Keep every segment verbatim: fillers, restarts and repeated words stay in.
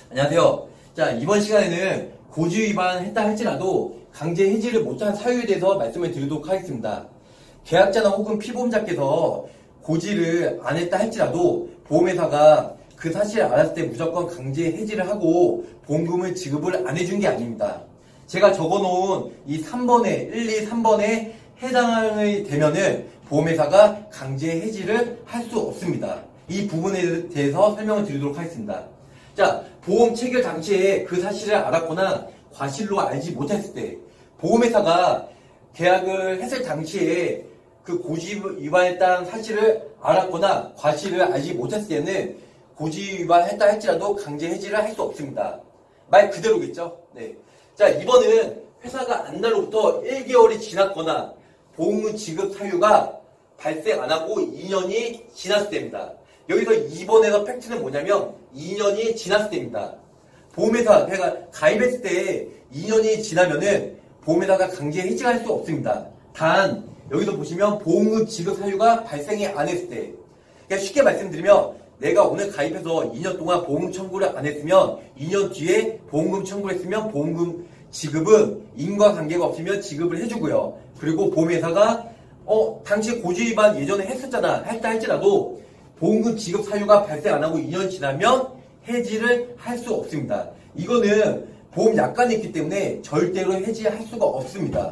안녕하세요. 자, 이번 시간에는 고지 위반했다 할지라도 강제 해지를 못한 사유에 대해서 말씀을 드리도록 하겠습니다. 계약자나 혹은 피보험자께서 고지를 안 했다 할지라도 보험회사가 그 사실을 알았을 때 무조건 강제 해지를 하고 보험금을 지급을 안 해준 게 아닙니다. 제가 적어놓은 이 삼 번에, 일, 이, 삼 번에 해당이 되면은 보험회사가 강제 해지를 할 수 없습니다. 이 부분에 대해서 설명을 드리도록 하겠습니다. 자, 보험 체결 당시에 그 사실을 알았거나 과실로 알지 못했을 때 보험회사가 계약을 했을 당시에 그 고지 위반했다는 사실을 알았거나 과실을 알지 못했을 때는 고지 위반했다 할지라도 강제 해지를 할 수 없습니다. 말 그대로겠죠? 네. 자, 이번은 회사가 안 날로부터 일 개월이 지났거나 보험금 지급 사유가 발생 안 하고 이 년이 지났을 때입니다. 여기서 이 번에서 팩트는 뭐냐면 이 년이 지났을 때입니다. 보험회사, 그러니까 가입했을 때 이 년이 지나면은 보험회사가 강제 해지할 수 없습니다. 단 여기서 보시면 보험금 지급 사유가 발생이 안 했을 때, 그러니까 쉽게 말씀드리면 내가 오늘 가입해서 이 년 동안 보험금 청구를 안 했으면 이 년 뒤에 보험금 청구를 했으면 보험금 지급은 인과관계가 없으면 지급을 해주고요. 그리고 보험회사가 어 당시에 고지 위반 예전에 했었잖아 했다 할지라도 보험금 지급 사유가 발생 안 하고 이 년 지나면 해지를 할 수 없습니다. 이거는 보험 약관이 있기 때문에 절대로 해지할 수가 없습니다.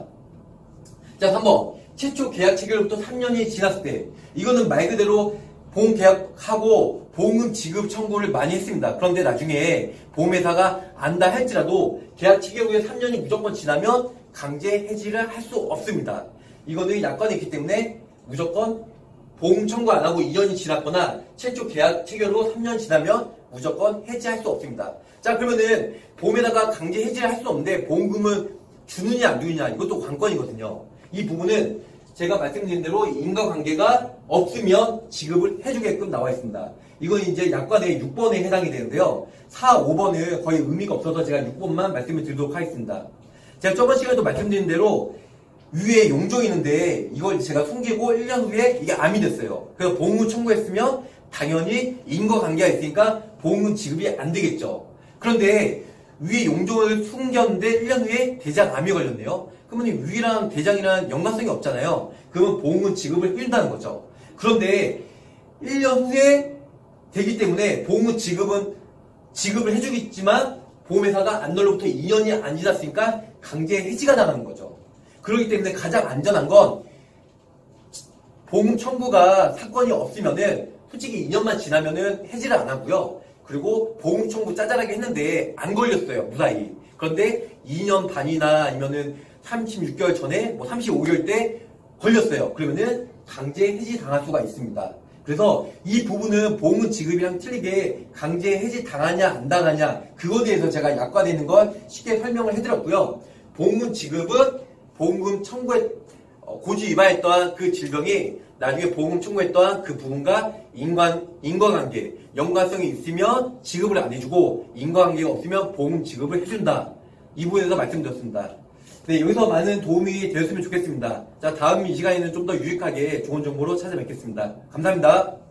자, 삼 번. 최초 계약 체결부터 삼 년이 지났을 때, 이거는 말 그대로 보험 계약하고 보험금 지급 청구를 많이 했습니다. 그런데 나중에 보험회사가 안다 할지라도 계약 체결 후에 삼 년이 무조건 지나면 강제 해지를 할 수 없습니다. 이거는 약관이 있기 때문에 무조건 보험 청구 안 하고 이 년이 지났거나 최초 계약 체결 후 삼 년 지나면 무조건 해지할 수 없습니다. 자, 그러면은 보험에다가 강제 해지를 할 수 없는데 보험금은 주느냐 안 주느냐 이것도 관건이거든요. 이 부분은 제가 말씀드린 대로 인과관계가 없으면 지급을 해주게끔 나와 있습니다. 이건 이제 약관의 육 번에 해당이 되는데요. 사, 오 번은 거의 의미가 없어서 제가 육 번만 말씀을 드리도록 하겠습니다. 제가 저번 시간에도 말씀드린 대로 위에 용종이 있는데 이걸 제가 숨기고 일 년 후에 이게 암이 됐어요. 그래서 보험금 청구했으면 당연히 인과관계가 있으니까 보험금 지급이 안 되겠죠. 그런데 위에 용종을 숨겼는데 일 년 후에 대장암이 걸렸네요. 그러면 위랑 대장이랑 연관성이 없잖아요. 그러면 보험금 지급을 해준다는 거죠. 그런데 일 년 후에 되기 때문에 보험금 지급은 지급을 해주겠지만 보험회사가 안 날로부터 이 년이 안 지났으니까 강제 해지가 나가는 거죠. 그렇기 때문에 가장 안전한 건 보험금 청구가 사건이 없으면은 솔직히 이 년만 지나면은 해지를 안 하고요. 그리고 보험 청구 짜잘하게 했는데 안 걸렸어요, 무사히. 그런데 이 년 반이나 아니면은 삼십육 개월 전에 뭐 삼십오 개월 때 걸렸어요. 그러면은 강제 해지 당할 수가 있습니다. 그래서 이 부분은 보험금 지급이랑 틀리게 강제 해지 당하냐 안 당하냐 그거에 대해서 제가 약관에 있는 걸 쉽게 설명을 해드렸고요. 보험금 지급은 보험금 청구에 고지 위반했던 그 질병이 나중에 보험금 청구했던 그 부분과 인관, 인과관계, 연관성이 있으면 지급을 안 해주고 인과관계가 없으면 보험금 지급을 해준다. 이 부분에서 말씀드렸습니다. 네, 여기서 많은 도움이 되었으면 좋겠습니다. 자, 다음 이 시간에는 좀 더 유익하게 좋은 정보로 찾아뵙겠습니다. 감사합니다.